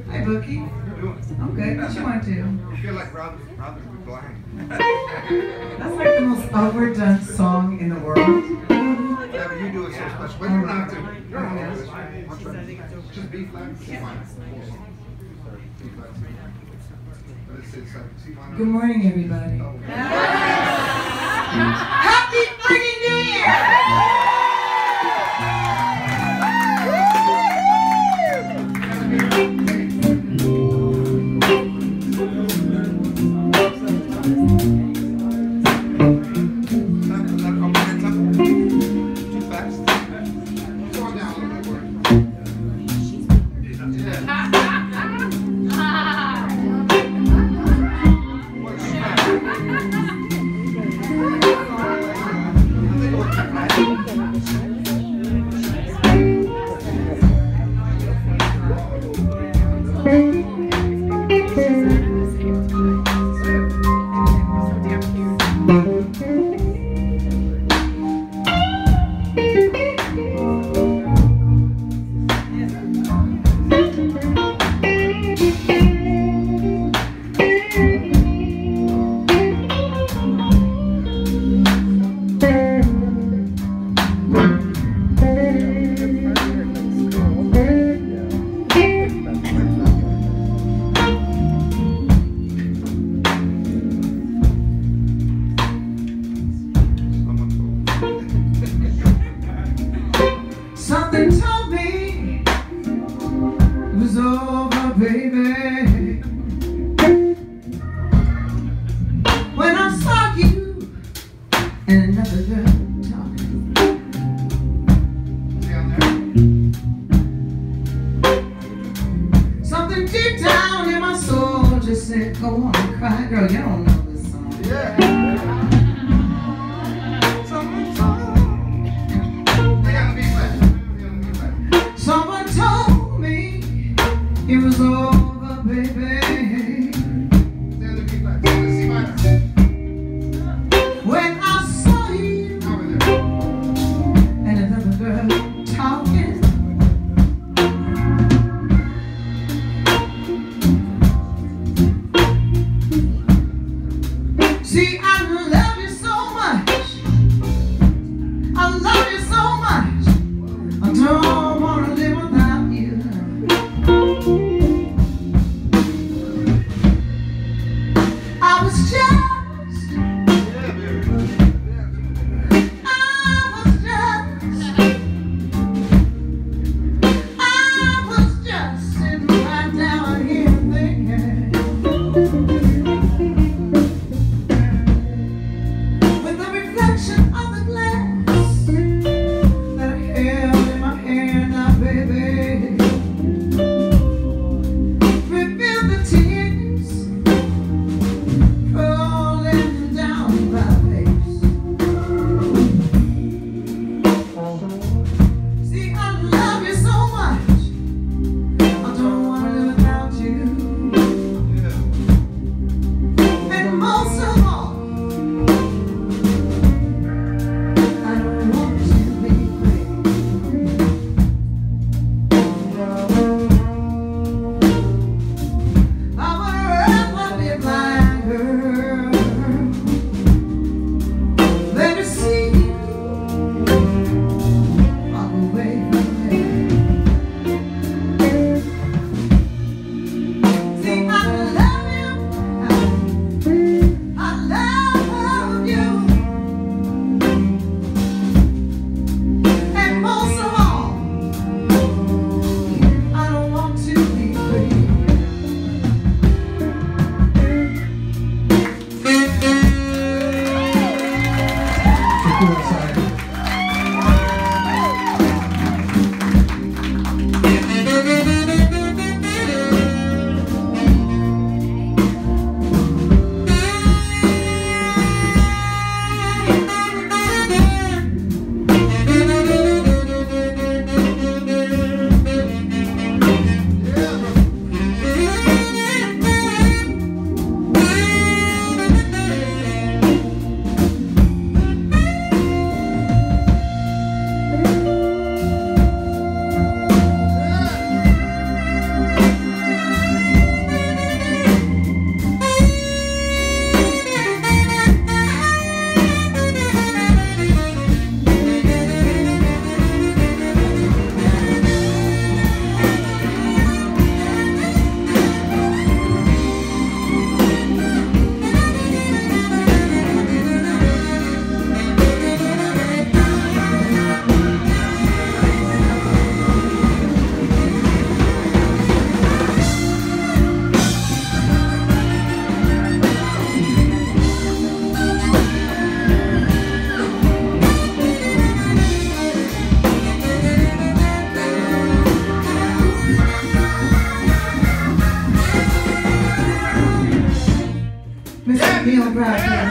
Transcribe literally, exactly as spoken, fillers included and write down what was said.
Hey, Bookie. How you doing? I'm good. What you want to do? I feel like rather, rather be blind. That's like the most overdone song in the world. Whatever you do is so special. But you don't have to. You don't have to do this. Just B flat, C minor. B flat, C minor. But it's, it's like C minor. Good morning, everybody. Happy freaking New Year! Something told me it was over, baby. When I saw you and another girl talking. Something deep down in my soul just said, go on, cry, girl. You don't know this song. Yeah. Someone told me it was over, baby. When I saw you and another girl talking. See, I love you so much. I love you so much. I don't wanna live without you. crowd.